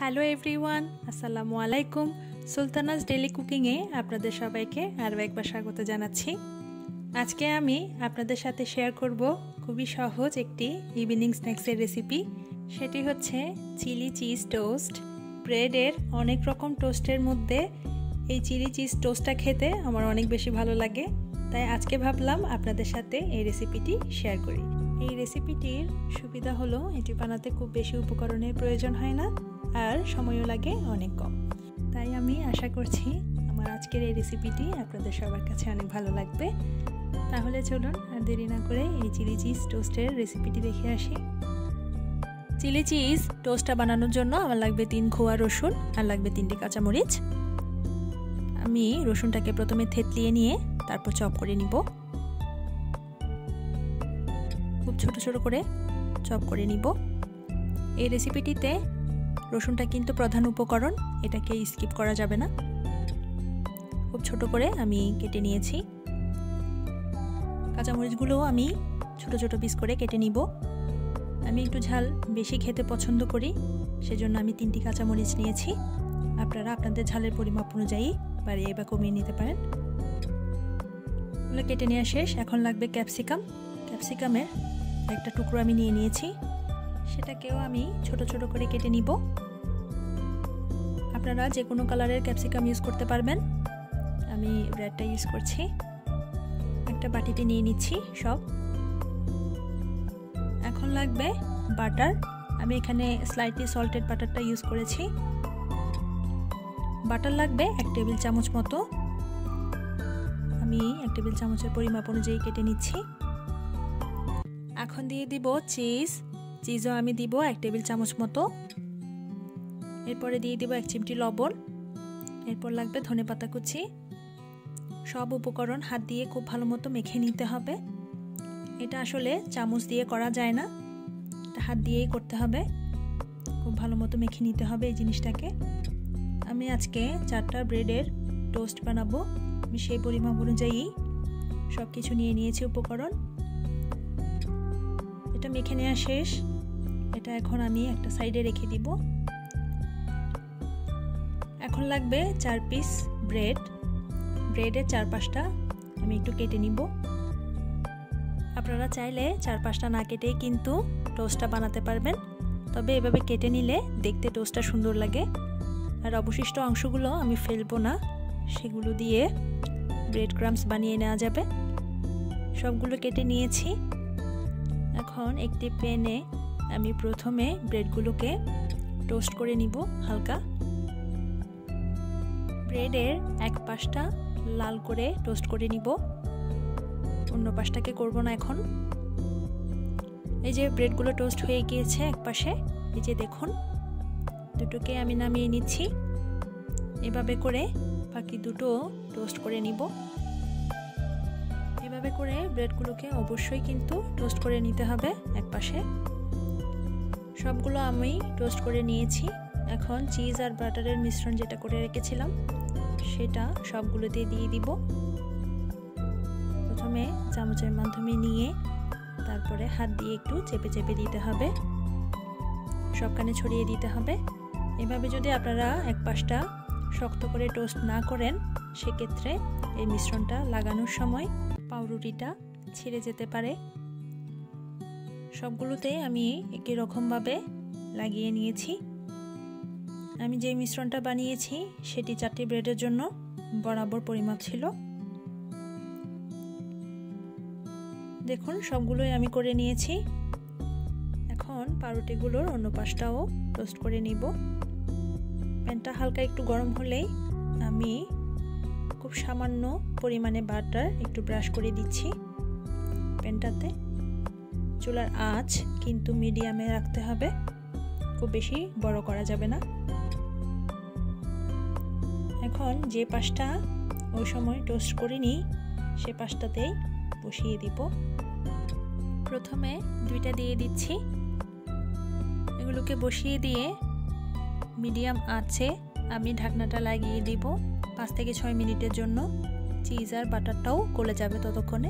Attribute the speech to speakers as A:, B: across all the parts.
A: Hello everyone, আসসালামু আলাইকুম। Sultana's daily কুকিংয়ে আপনাদের সবাইকে আরও একবার স্বাগত জানাচ্ছি। আজকে আমি আপনাদের সাথে শেয়ার করব খুবই সহজ একটি ইভিনিং স্ন্যাক্সের রেসিপি। সেটি হচ্ছে চিলি চিজ টোস্ট। ব্রেডের অনেক রকম টোস্টের মধ্যে এই চিলি চিজ টোস্টটা খেতে আমার অনেক বেশি ভালো লাগে, তাই আজকে ভাবলাম আপনাদের সাথে এই রেসিপিটি শেয়ার করি। এই রেসিপিটির সুবিধা হলো এটি বানাতে খুব বেশি উপকরণের প্রয়োজন হয় না আর সময়ও লাগে অনেক কম। তাই আমি আশা করছি আমার আজকের এই রেসিপিটি আপনাদের সবার কাছে অনেক ভালো লাগবে। তাহলে চলুন আর দেরি না করে এই চিলি চিজ টোস্টের রেসিপিটি দেখে আসি। চিলি চিজ টোস্টটা বানানোর জন্য আমার লাগবে 3 খোয়া রসুন আর লাগবে 3টি কাঁচামরিচ। আমি রসুনটাকে প্রথমে থেতলিয়ে নিয়ে তারপর চপ করে নিব। খুব ছোট ছোট করে চপ করে নিব। এই রেসিপিটিতে রসুনটা কিন্তু প্রধান উপকরণ, এটাকে স্কিপ করা যাবে না। খুব ছোট করে আমি কেটে নিয়েছি। কাঁচামরিচগুলোও আমি ছোট ছোট পিস করে কেটে নিব। আমি একটু ঝাল বেশি খেতে পছন্দ করি, সেজন্য আমি 3টি কাঁচামরিচ নিয়েছি। আপনারা আপনাদের ঝালের পরিমাপ অনুযায়ী বাড়িয়ে বা কমিয়ে নিতে পারেন। এগুলো কেটে নেওয়া শেষ। এখন লাগবে ক্যাপসিকাম। ক্যাপসিকামের একটা টুকরো আমি নিয়ে নিয়েছি, সেটাকেও আমি ছোট ছোট করে কেটে নিব। আপনারা যে কোনো কালারের ক্যাপসিকাম ইউজ করতে পারবেন, আমি রেডটা ইউজ করছি। একটা বাটিতে নিয়ে নিচ্ছি সব। এখন লাগবে বাটার। আমি এখানে স্লাইটলি সল্টেড বাটারটা ইউজ করেছি। বাটার লাগবে 1 টেবিল চামচ মতো। আমি 1 টেবিল চামচের পরিমাপ অনুযায়ী কেটে নিচ্ছি। এখন দিয়ে দিব চিজও আমি দিব 1 টেবিল চামচ মতো। এরপরে দিয়ে দিব 1 চিমটি লবণ। এরপর লাগবে ধনেপাতা কুচি। সব উপকরণ হাত দিয়ে খুব ভালো মতো মেখে নিতে হবে। এটা আসলে চামচ দিয়ে করা যায় না, এটা হাত দিয়েই করতে হবে। খুব ভালো মতো মেখে নিতে হবে এই জিনিসটাকে। আমি আজকে 4টা ব্রেডের টোস্ট বানাবো। আমি সেই পরিমাপ অনুযায়ী সব কিছু নিয়ে নিয়েছি উপকরণ। এটা মেখে নেওয়া শেষ। এটা এখন আমি একটা সাইডে রেখে দিব। এখন লাগবে 4 পিস ব্রেড। ব্রেডের 4-5টা আমি একটু কেটে নিব। আপনারা চাইলে 4-5টা না কেটেই কিন্তু টোস্টটা বানাতে পারবেন, তবে এভাবে কেটে নিলে দেখতে টোস্টটা সুন্দর লাগে। আর অবশিষ্ট অংশগুলো আমি ফেলবো না, সেগুলো দিয়ে ব্রেড ক্রাম্বস বানিয়ে নেওয়া যাবে। সবগুলো কেটে নিয়েছি। এখন একটি প্যানে আমি প্রথমে ব্রেডগুলোকে টোস্ট করে নিব হালকা। ব্রেডের এক পাশটা লাল করে টোস্ট করে নিব, অন্য পাশটাকে করব না এখন। এই যে ব্রেডগুলো টোস্ট হয়ে গিয়েছে এক পাশে, এই যে দেখুন, দুটোকে আমি নামিয়ে নিচ্ছি। এভাবে করে বাকি দুটো টোস্ট করে নিব। এভাবে করে ব্রেডগুলোকে অবশ্যই কিন্তু টোস্ট করে নিতে হবে এক পাশে। সবগুলো আমি টোস্ট করে নিয়েছি। এখন চিজ আর বাটারের মিশ্রণ যেটা করে রেখেছিলাম সেটা সবগুলোতে দিয়ে দিব। প্রথমে চামচের মাধ্যমে নিয়ে তারপরে হাত দিয়ে একটু চেপে চেপে দিতে হবে, সবখানে ছড়িয়ে দিতে হবে। এভাবে যদি আপনারা এক পাশটা শক্ত করে টোস্ট না করেন, সেক্ষেত্রে এই মিশ্রণটা লাগানোর সময় পাউরুটিটা ছিঁড়ে যেতে পারে। সবগুলোতে আমি একই রকমভাবে লাগিয়ে নিয়েছি। আমি যে মিশ্রণটা বানিয়েছি সেটি 4টি ব্রেডের জন্য বরাবর পরিমাপ ছিল। দেখুন সবগুলোই আমি করে নিয়েছি। এখন পাউরুটিগুলোর অন্য পাশটাও টোস্ট করে নিব। প্যানটা হালকা একটু গরম হলেই আমি খুব সামান্য পরিমাণে বাটার একটু ব্রাশ করে দিচ্ছি প্যানটাতে। চুলার আঁচ কিন্তু মিডিয়ামে রাখতে হবে, খুব বেশি বড় করা যাবে না। এখন যে পাশটা ওই সময় টোস্ট করিনি সে পাশটাতেই বসিয়ে দিব। প্রথমে 2টা দিয়ে দিচ্ছি। এগুলোকে বসিয়ে দিয়ে মিডিয়াম আঁচে আমি ঢাকনাটা লাগিয়ে দিব 5 থেকে 6 মিনিটের জন্য। চিজ আর বাটারটাও গলে যাবে ততক্ষণে।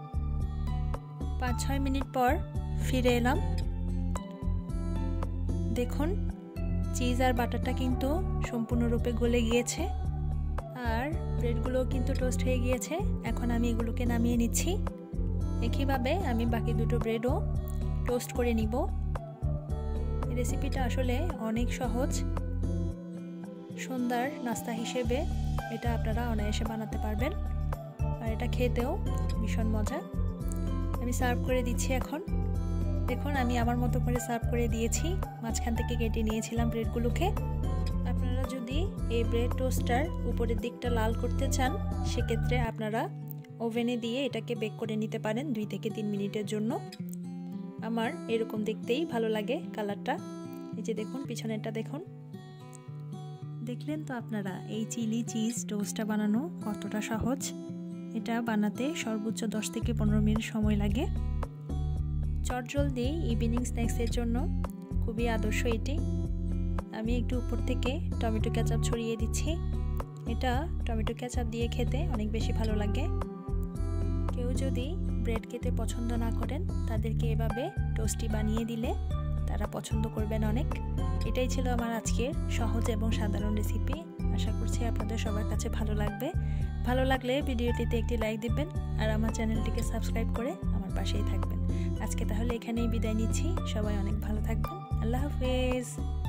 A: 5-6 মিনিট পর ফিরে এলাম। দেখুন চিজ আর বাটারটা কিন্তু সম্পূর্ণরূপে গলে গিয়েছে আর ব্রেডগুলো কিন্তু টোস্ট হয়ে গিয়েছে। এখন আমি এগুলোকে নামিয়ে নিচ্ছি। একইভাবে আমি বাকি দুটো ব্রেডও টোস্ট করে নিব। রেসিপিটা আসলে অনেক সহজ। সন্ধ্যার নাস্তা হিসেবে এটা আপনারা অনায়াসে বানাতে পারবেন আর এটা খেতেও ভীষণ মজা। আমি সার্ভ করে দিচ্ছি। এখন দেখুন আমি আমার মতো করে সার্ভ করে দিয়েছি। মাঝখান থেকে কেটে নিয়েছিলাম ব্রেডগুলোকে। আপনারা যদি এই ব্রেড টোস্টার উপরের দিকটা লাল করতে চান সেক্ষেত্রে আপনারা ওভেনে দিয়ে এটাকে বেক করে নিতে পারেন 2 থেকে 3 মিনিটের জন্য। আমার এরকম দেখতেই ভালো লাগে কালারটা। এই যে দেখুন পিছনেরটা দেখুন। দেখলেন তো আপনারা এই চিলি চিজ টোস্টটা বানানো কতটা সহজ। এটা বানাতে সর্বোচ্চ 10 থেকে 15 মিনিট সময় লাগে। চটজলদি ইভিনিং স্ন্যাক্সের জন্য খুবই আদর্শ এটি। আমি একটু উপর থেকে টমেটো কেচাপ ছড়িয়ে দিচ্ছি। এটা টমেটো কেচাপ দিয়ে খেতে অনেক বেশি ভালো লাগে। কেউ যদি ব্রেড খেতে পছন্দ না করেন তাদেরকে এভাবে টোস্টি বানিয়ে দিলে তারা পছন্দ করবেন অনেক। এটাই ছিল আমার আজকের সহজ এবং সাধারণ রেসিপি। আশা করছি আপনাদের সবার কাছে ভালো লাগবে। ভালো লাগলে ভিডিওটিতে একটি লাইক দিবেন আর আমার চ্যানেলটিকে সাবস্ক্রাইব করে আমার পাশেই থাকবেন। আজকে তাহলে এখানেই বিদায় নিচ্ছি। সবাই অনেক ভালো থাকবেন। আল্লাহ হাফেজ।